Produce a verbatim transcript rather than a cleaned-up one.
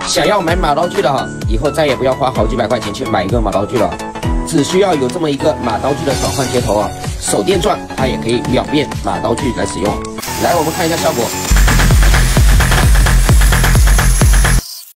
想要买马刀具的哈，以后再也不要花好几百块钱去买一个马刀具了，只需要有这么一个马刀具的转换接头啊，手电钻它也可以秒变马刀具来使用。来，我们看一下效果。